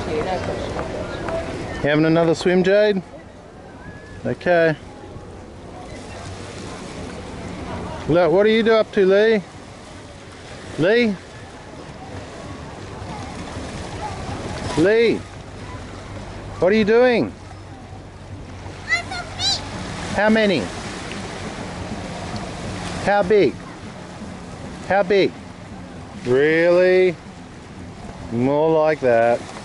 you. No question, no question. You having another swim, Jade? Okay. Look, what are you up to, Lee? Lee? Lee? What are you doing? How many? How big? How big? Really? More like that.